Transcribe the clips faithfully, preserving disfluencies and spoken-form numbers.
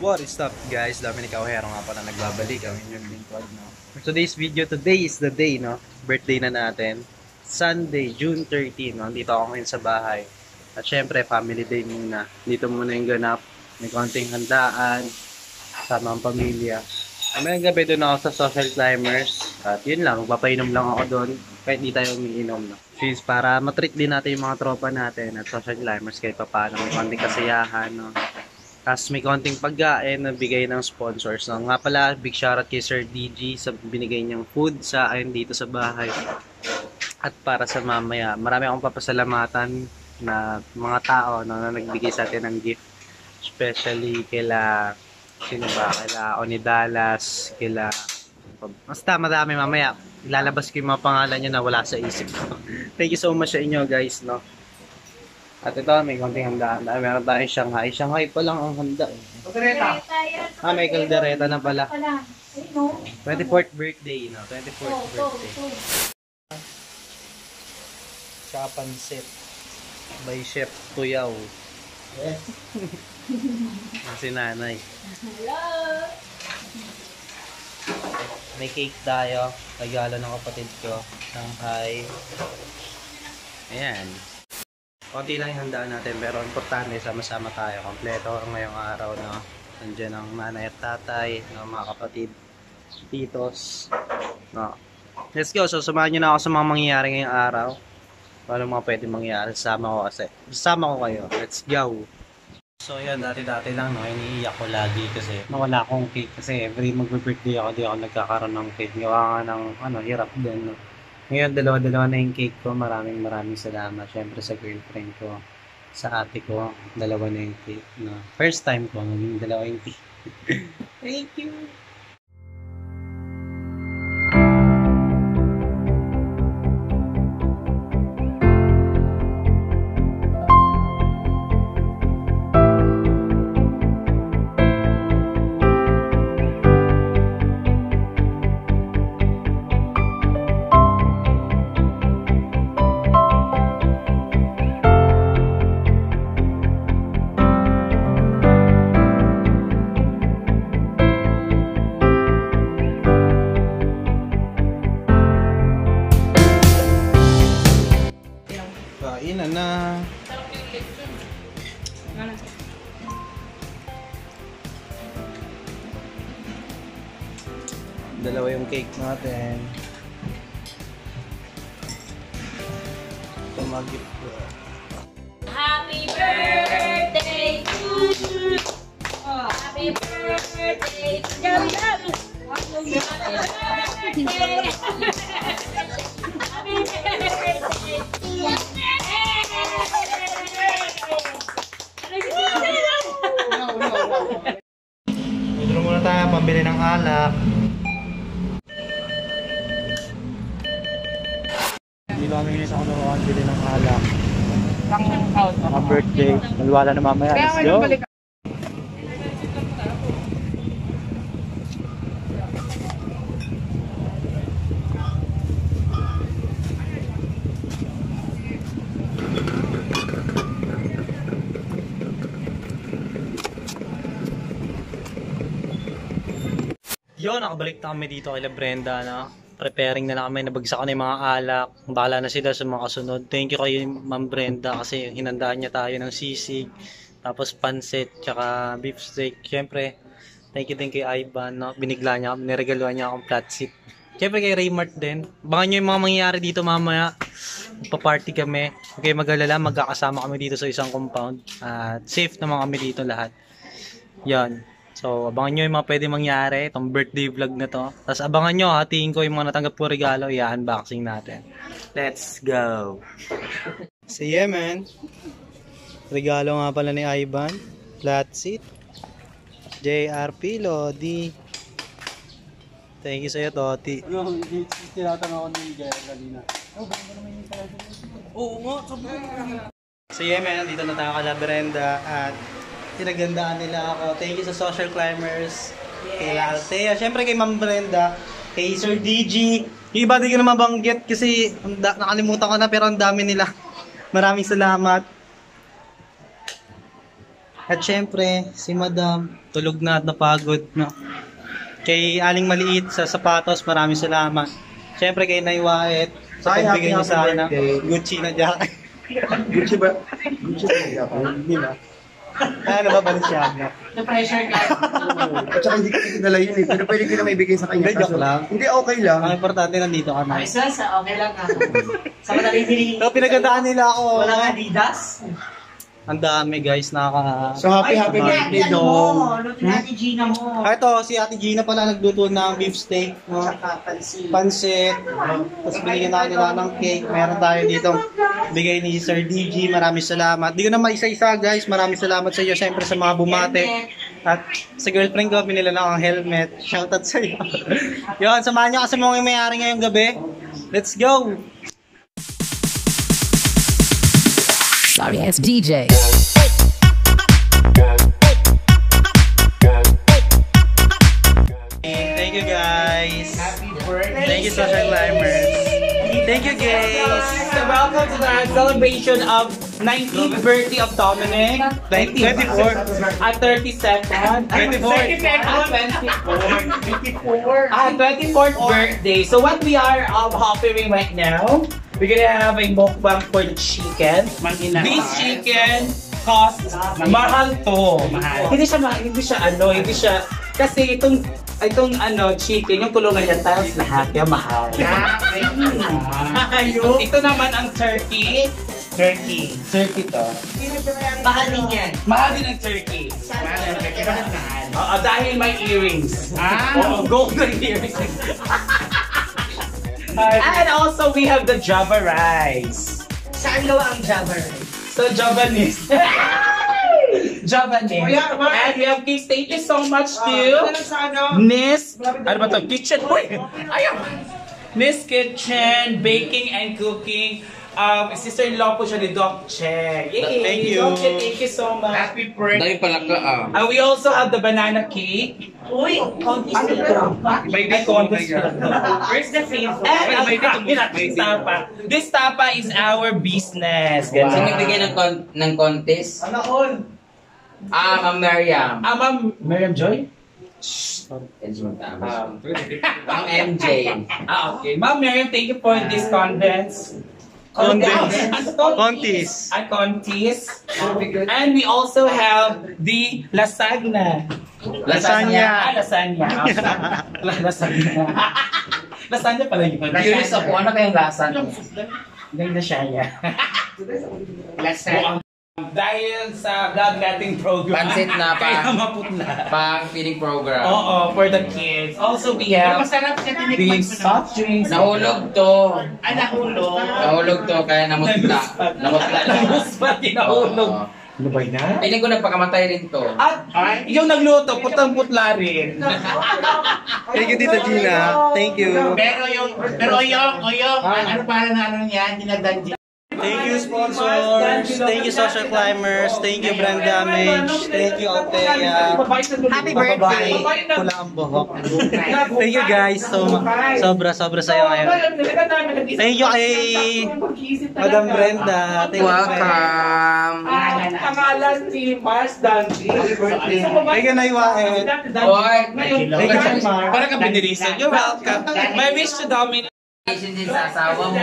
What is up guys? Dominic Auhero nga pala nagbabalik ang inyong lingkod, no? For today's video, today is the day, no? Birthday na natin. Sunday, June thirteenth, no? Dito ako ngayon sa bahay. At syempre, family day muna. Dito muna yung ganap. May konting handaan. Sama ang pamilya. Amayang gabi doon ako sa Social Climbers. At yun lang, magpapainom lang ako doon. Kahit di tayo umiinom, no? Since para matreat din natin yung mga tropa natin at Social Climbers kahit pa paano. May konting kasiyahan, no? Tapos may konting pagkain na bigay ng sponsors. No? Nga pala, big shoutout kay Sir D G sa binigay niyang food sa akin dito sa bahay. At para sa mamaya, marami akong papasalamatan na mga tao, no, na nagbigay sa atin ng gift. Especially kila, sino ba? Kila Oni Dallas, kila... Basta madami mamaya. Ilalabas ko yung mga pangalan niyo na wala sa isip ko. Thank you so much sa inyo guys, no? At ito, may konting handaan. Meron tayong Shanghai. Shanghai pa lang ang handa. Eh. Kaldereta. Ah, may kaldereta na pala. twenty-fourth birthday, no? twenty-fourth birthday. Tsaka pansit. By Chef Tuyaw. Yes. Si nanay. Hello! May cake tayo. Regalo ng kapatid ko. Shanghai. Ayan. Konti lang yung handaan natin, pero importante, sama-sama tayo. Kompleto ngayong araw, no? Nandiyan ang nanay at tatay, no? Mga kapatid, titos, no? Let's go. So, samahan nyo na ako sa mga mangyayari ngayong araw. Ano mga pwede mangyayari? Sama ko kasi. Sama ko kayo. Let's go. So, yan. Dati-dati lang, no? Iniiyak ko lagi kasi nawala akong cake. Kasi every mag-birthday ako, di ako nagkakaroon ng cake. Gawa nga ng, ano, hirap din, no? Ngayon, dalawa-dalawa na yung cake ko. Maraming maraming salamat. Siyempre sa girlfriend ko, sa ate ko, dalawa na yung cake. No? First time ko, naging dalawa yung cake. Thank you! Kain na. Dalawa yung cake natin. Ito mag-gift ko. Happy birthday to you! Oh, happy birthday to you! Happy birthday! Happy birthday to you! Dito muna tayo, pambili ng alak. Hindi ba kami sa kunuhan, bili ng alak. Mga birthday. Naliwala na mamaya. Let's go! Yo, nakabalik na kami dito kay Brenda, na preparing na na kami, nabagsak na yung mga alak. Bahala na sila sa mga kasunod. Thank you kay Ma'am Brenda kasi hinandaan niya tayo ng sisig, tapos pansit, tsaka beef steak. Siyempre, thank you din kay Ivan, no? Binigla niya, niregaluhan niya akong flat seat. Siyempre kay Raymart din. Baka nyo yung mga mangyayari dito mamaya. Magpa-party kami. Okay, mag-alala, magkakasama kami dito sa isang compound. At uh, safe naman kami dito lahat. Yan. So, abangan nyo yung mga pwede mangyari, itong birthday vlog na to. Tapos abangan nyo, hatiin ko yung mga natanggap po regalo, i-unboxing natin. Let's go! So yeah, man. Regalo nga pala ni Ivan. Flat seat. J R P Lodi. Thank you sa'yo, Toti. Ano, tinatang ako ng Jaya kanina. Oo nga, sabi. So yeah, man. Dito na tayo kala Brenda at tinagandaan nila ako. Thank you sa Social Climbers. Yes. Kay Althea. Siyempre kay Ma'am Brenda. Kay Sir D G. Yung iba di ko na mabanggit kasi nakalimutan ko na pero ang dami nila. Maraming salamat. At syempre, si Madam, tulog na at napagod, no? Kay Aling Maliit sa sapatos, maraming salamat. Syempre kay Nay Wyatt, sa Ay, pagbigay happy, niya sa happy akin ng birthday. Gucci na jacket. Gucci ba? Gucci ba? Hindi ba? Ano ba, Balenciaga? Na-pressure ka. At saka hindi ko kinala yun eh. Pero pwede ko na maibigay sa kanya. Hindi, joke lang. Hindi, okay lang. Ang importante, nandito ka na. Ay, sus, okay lang ha. Sa madaling bili. So, pinagandaan nila ako. Walang Adidas. Ang dami, guys, nakaka... So, happy, happy birthday, Dong. Luto natin Gina mo. Ah, ito, si Ate Gina pala nagluto ng beef steak, no? Saka pansin. Pansit. Tapos binigyan na nila ng cake. Meron tayo dito bigay ni Sir D G. Maraming salamat. Di ko na maisa-isa, guys. Maraming salamat sa iyo. Siyempre sa mga bumate. At sa girlfriend ko, pinila na akong helmet. Shoutout sa iyo. Yun, samahan nyo kasi mga may-ari ngayong gabi. Let's go! Sorry, it's D J. Thank you, guys. Thank you, Social Climbers. Thank you, guys. So welcome to the celebration of nineteenth birthday of Dominic. twenty-four. At thirty-second. twenty-four. twenty-four. At twenty-fourth birthday. So what we are um, offering right now, we're gonna have a mukbang for the chicken. This chicken costs mahal to. Hindi siya ma- hindi siya ano, hindi siya kasi itong itong ano chicken yung kulungan niya tiles lahat kaya mahal. Ayun. Ito naman ang turkey. Turkey. Turkey to. Mahal din yan. Mahal din ang turkey. Oo, dahil may earrings. Ah. Oo, golden earrings. And also we have the Java rice. Saan gawa ang Jabber? So Javanese. Javanese. And we have cakes. Thank you so much to Nis. Ano ba to? Kitchen. Uy! Ayaw! Nis Kitchen, Baking and Cooking. Um, sister-in-law po siya ni Doc Che. Yay! Thank you. Doc Che, thank you so much. Happy birthday. Dahil pala ka ah. And we also have the banana cake. Uy, contest nito. May contest. Where's the favorite? And ang dami natin tapa. This tapa is our business. Sino Ganun. nagbigay ng, con- ng contest? Ano all? Ah, Ma'am Mariam. Ah, Ma'am Miriam Joy? Um, Ma'am M J. Ah, okay. Ma'am Miriam, thank you for this condensed. Contis. Contis. At Contis. And we also have the lasagna. Lasagna. Ah, lasagna. Ah, lasagna. Lasagna pala yun. Curious ako, ano kayang lasa niyo? Ganda siya niya. Lasagna. Dahil sa vlog nating program, Pansit na pa. kaya maputla. Pang feeding program. Oo, for the kids. Also, we have the soft drinks. Nahulog to. Ah, nahulog. Nahulog to, kaya namutla. Namutla lang. Nahulog. Nahulog. Ano ba na? Piling ko nagpakamatay rin to. At yung nagluto, putang-putla rin. Thank you, Tita Gina. Thank you. Pero yung, pero yung, yung, ano para na ano niyan, dinadandi. Thank you, sponsors. Thank you, Social Climbers. Thank you, Brand Damage. Thank you, Althea. Happy birthday. Pula ang buhok. Thank you, guys. So, sobra, sobra sa'yo ngayon. Thank you kay Madam Brenda. Thank you, Welcome. Pangalan si Mars Danji. Thank you, Nay Wyatt. Oy. Thank you, Sir Mark. Para ka binilisan. You're welcome. My wish to Dominic. Congratulations din sa asawa mo.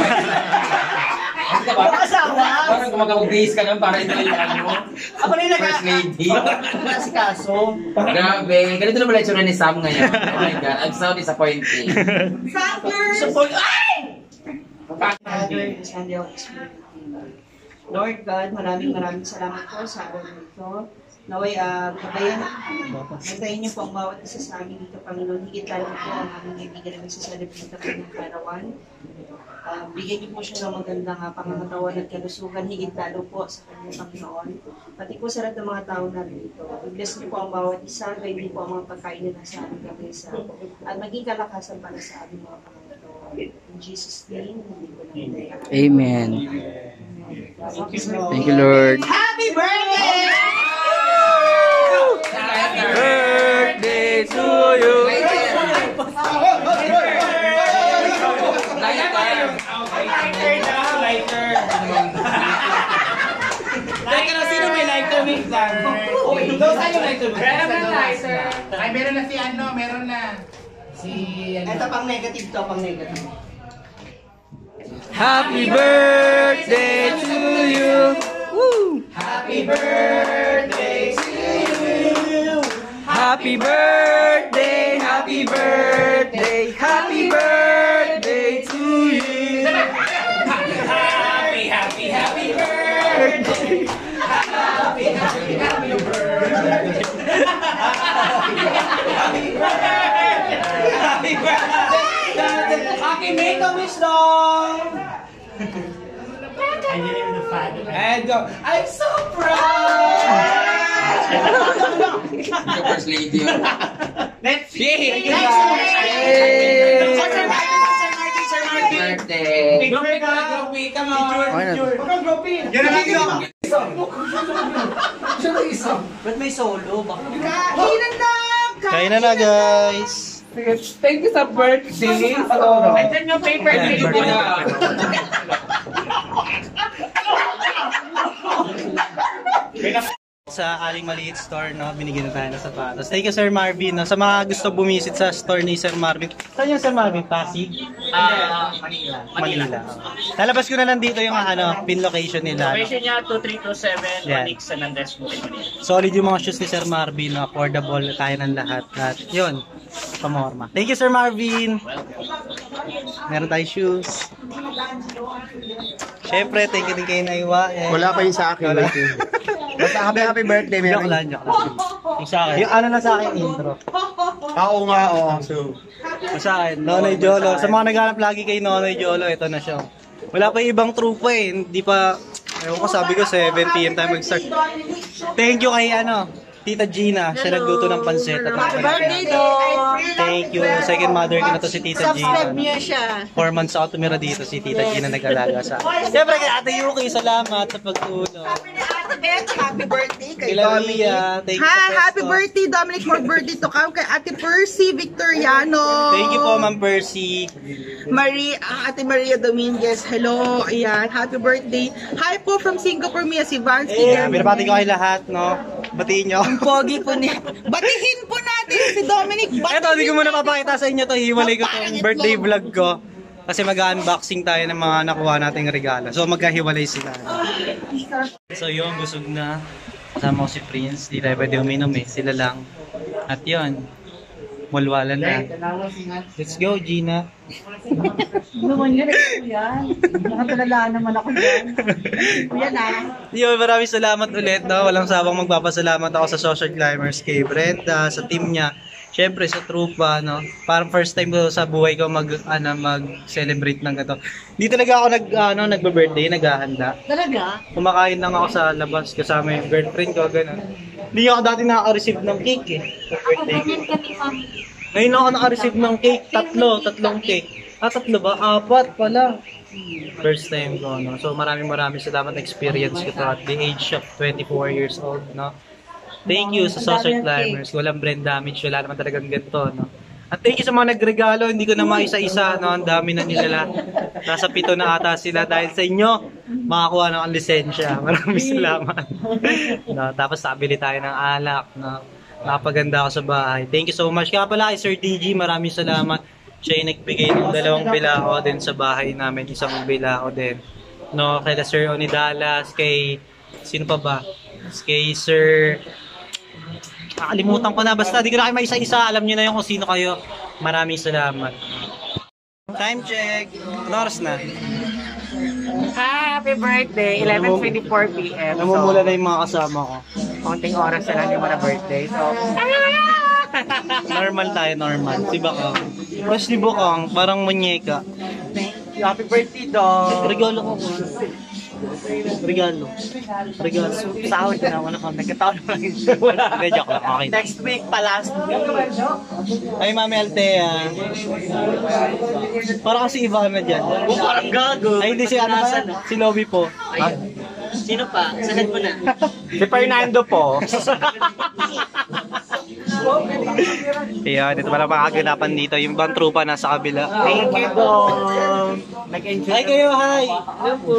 Parang gumagabugis ka lang para ito yung ano. Ako rin First lady. si Kaso. Grabe. Ganito na pala yung tsura ni Sam ngayon. Oh my God. I'm so disappointing. Support. Ay! Father, Sunday of the Spirit. Lord God, maraming maraming salamat po sa araw na ito. Naway, uh, kabayan, nagtayin niyo po ang bawat isa sa amin dito, Panginoon. Higit lalo po ang aming kaibigan na nagsasalibrita po ng karawan. Uh, bigyan niyo po siya ng magandang uh, pangangatawan at kalusugan, higit lalo po sa kanyang Panginoon. Pati po sa lahat ng mga tao na rito. I-bless niyo po ang bawat isa, kaya hindi po ang mga pagkain na nasa aming kabisa. At maging kalakasan para sa aming mga Panginoon. In Jesus' name, hindi ko lang. Amen. Thank you, Lord. Happy birthday! Birthday to you. Lighter. Teka na, sino may lighter? Wait lang. Those are yung lighter. Meron na lighter. Ay, meron na si ano, meron na. Si ano. Ito pang negative to, pang negative. Happy birthday to you. Woo! Happy birthday to you. Happy birthday, happy birthday, happy birthday to you. Happy, happy, happy birthday. Happy, happy, happy birthday. Happy birthday. Happy birthday. Happy make a wish dong. I didn't even find it. And go. I'm so proud. The first lady. Let's see. Yay! Sir Martin, Sir Martin, Sir Martin. Birthday. Groupie ka, groupie. Come on. Yan na lang. Ba't may solo? Kainan na! Kain na na, guys. Thank you sa birthday. Andyan yung paper. Sa Aling Maliit Store, no, binigyan na tayo ng sapatos. Thank you, Sir Marvin. No? Sa mga gusto bumisit sa store ni Sir Marvin. Saan yung Sir Marvin? Pasig? Ah, Manila. Manila. Lalabas ko na lang dito yung ano, pin location nila. No? Location niya two three two seven Yan. Manix San Andres Bukid, Manila. Solid yung mga shoes ni Sir Marvin. No? Affordable, kaya ng lahat. At yun, pamorma. Thank you, Sir Marvin. Meron tayong shoes. Siyempre, thank you din kay Naiwa. Eh. Wala pa yun sa akin. Wala. Basta happy happy birthday, Joke meron. lang, joke lang. Yung sa akin. Yung ano na sa akin intro. Oo nga, oo. So, Yung sa akin, Nonoy Jolo. Sa mga naghanap lagi kay Nonoy Jolo, ito na siya. Wala pa yung ibang trupa eh. Hindi pa, ewan ko sabi ko, seven p m tayo mag-start. Thank you kay ano, Tita Gina. Siya nagluto ng pansit. At Happy birthday, Dong! Thank you. Second mother ko na to si Tita Gina. Subscribe niyo siya. Four months ako tumira dito, si Tita Gina nag-alaga sa akin. Siyempre kay Ate Yuki, salamat sa pagtulong. Sabi ni Ate Beth, happy birthday kay Kila Dominic. Ria, thank you Ha, sa happy pesto. birthday Dominic, more birthday to come kay Ate Percy Victoriano. Thank you po, Ma'am Percy. Marie, ah, Ate Maria Dominguez, hello, ayan, happy birthday. Hi po from Singapore, Mia si Vansky. Eh, binabati ko kay lahat, no? Batiin nyo. Ang pogi po niya. Batihin po natin si Dominic. Batihin Eto, hindi ko muna natin. papakita sa inyo to. Hiwalay ko tong birthday vlog ko. Kasi mag-unboxing tayo ng mga nakuha nating regalo. So, magkahiwalay sila. So, yun, busog na. Kasama ko si Prince. Di tayo pwede uminom eh. Sila lang. At yun, mulwalan na. Let's go, Gina. Naman yan, yan. Nakatalalaan naman ako yan. Kuya na. Yun, maraming salamat ulit. No? Walang sabang magpapasalamat ako sa Social Climbers, kay Brenda, sa team niya. Siyempre sa trupa, no? Parang first time ko sa buhay ko mag ano mag-celebrate ng ganito. Hindi talaga ako nag ano nagbe-birthday, naghahanda. Talaga? Kumakain lang ako sa labas kasama yung girlfriend ko, ganun. Hindi ako dati nakaka-receive ng cake eh. Sa birthday ko. Ngayon ako naka-receive ng cake, tatlo, tatlong cake. Ah, tatlo ba? Apat pala. First time ko, no? So maraming maraming salamat na experience ko to at the age of twenty-four years old, no? Thank you sa Social Climbers. Walang brain damage, wala naman talagang ganito, no? At thank you sa mga nagregalo, hindi ko na maisa-isa, no? Ang dami na nila. Nasa pito na ata sila dahil sa inyo, makakuha na ang lisensya. Maraming salamat. No? Tapos sabili tayo ng alak, no? Nakapaganda ako sa bahay. Thank you so much. Kaya pala kay Sir D G, maraming salamat. Siya yung nagbigay ng dalawang bilao din sa bahay namin. Isang bilao din. No, kay Sir Oni Dallas, kay sino pa ba? Kay Sir Nakalimutan ko na. Basta di ko na kayo maisa-isa. Alam nyo na yung kung sino kayo. Maraming salamat. Time check. Ano oras na? Happy birthday! eleven twenty-four p m Namumula na yung mga kasama ko. Konting oras na lang yung mga birthday. So, Normal tayo, normal. Si Bakang. Mas ni Bakang, parang munyeka. Happy birthday, dog. Regalo ko. Regalo. Regalo. Sahod na. Wala kang nagkataon lang. Hindi, joke lang. Okay. Next week pa, last week. Ay, Mami Altea. Parang kasi iba na dyan. Oh, parang gago. Ay, hindi si ano ba? Si Lobby po. Sino pa? Sanad mo na. Si Fernando po. Ayan, ito pala makaganapan dito. Yung ibang trupa nasa kabila. Thank you, Dom. Nag-enjoy. Hi kayo, hi! Hello po.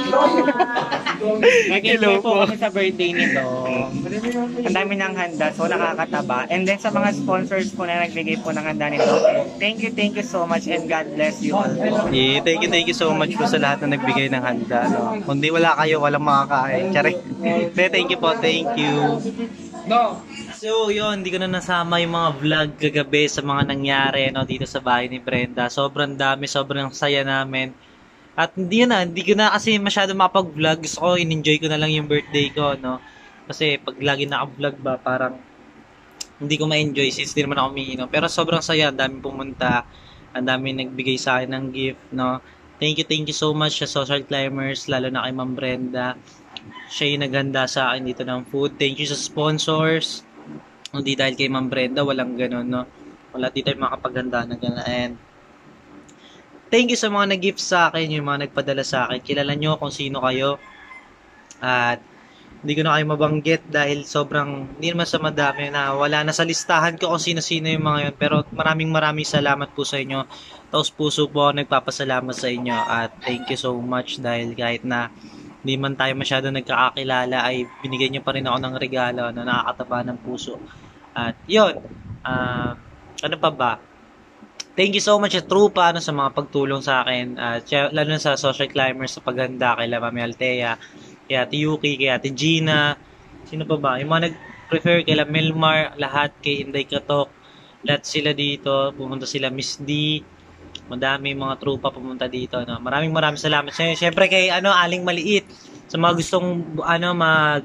Nag-enjoy po kami sa birthday ni Dom. Ang dami ng handa, so nakakataba. And then sa mga sponsors po na nagbigay po ng handa ni Dom, thank you, thank you so much and God bless you all. Yeah, thank you, thank you so much po sa lahat na nagbigay ng handa. No? Kung di wala kayo, walang makakain. Charing. Thank you po, thank you. No. So yun, hindi ko na nasama yung mga vlog kagabi sa mga nangyari no, dito sa bahay ni Brenda. Sobrang dami, sobrang saya namin. At hindi na, hindi ko na kasi masyado makapag-vlog. Gusto ko, in-enjoy ko na lang yung birthday ko, no? Kasi pag lagi naka-vlog ba, parang hindi ko ma-enjoy since hindi naman ako umiinom. Pero sobrang saya, ang dami pumunta, ang dami nagbigay sa akin ng gift, no? Thank you, thank you so much sa Social Climbers, lalo na kay Ma'am Brenda. Siya yung naghanda sa akin dito ng food. Thank you sa sponsors. Hindi dahil kay Ma'am Brenda, walang ganun, no? Wala di tayo makapaghanda na gano'n. And thank you sa mga nag-gift sa akin, yung mga nagpadala sa akin. Kilala nyo kung sino kayo. At hindi ko na kayo mabanggit dahil sobrang, hindi naman sa madami na wala na sa listahan ko kung sino-sino yung mga yun. Pero maraming maraming salamat po sa inyo. Taos puso po ako nagpapasalamat sa inyo. At thank you so much dahil kahit na hindi man tayo masyado nagkakakilala ay binigyan nyo pa rin ako ng regalo na nakakataba ng puso. At yun, uh, ano pa ba? Thank you so much sa trupa ano, sa mga pagtulong sa akin. Uh, lalo na sa Social Climbers sa paghanda kay Mami Althea, kay Ate Yuki, kay Ate Gina. Sino pa ba? Yung mga nag-prefer kay Melmar, lahat kay Inday Katok. Lahat sila dito. Pumunta sila Miss D. Madami mga trupa pumunta dito. No? Maraming maraming salamat. Siyempre kay ano, Aling Maliit. Sa mga gustong ano, mag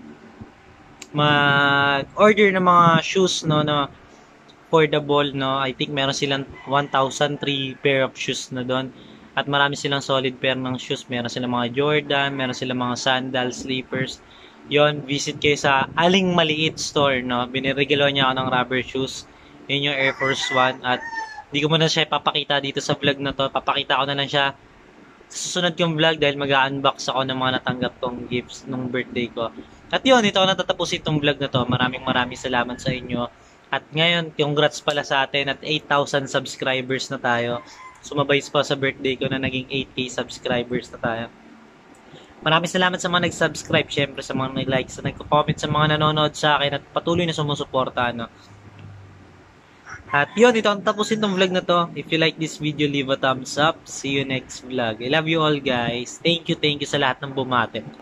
mag-order ng mga shoes no, na affordable, no? I think meron silang one thousand three pair of shoes na doon. At marami silang solid pair ng shoes. Meron silang mga Jordan, meron silang mga sandals, slippers. Yon, visit kayo sa Aling Maliit store, no? Biniregalo niya ako ng rubber shoes. Yun yung Air Force One. At di ko muna siya papakita dito sa vlog na to. Papakita ko na lang siya sa susunod kong vlog dahil mag-unbox ako ng mga natanggap kong gifts nung birthday ko. At yun, ito ako natatapos itong vlog na to. Maraming maraming salamat sa inyo. At ngayon, congrats pala sa atin at eight thousand subscribers na tayo. Sumabay pa sa birthday ko na naging eight K subscribers na tayo. Maraming salamat sa mga nag-subscribe, syempre sa mga nag-like, sa nag-comment, sa mga nanonood sa akin at patuloy na sumusuporta. No? At yun, ito ang tapusin itong vlog na to. If you like this video, leave a thumbs up. See you next vlog. I love you all guys. Thank you, thank you sa lahat ng bumate.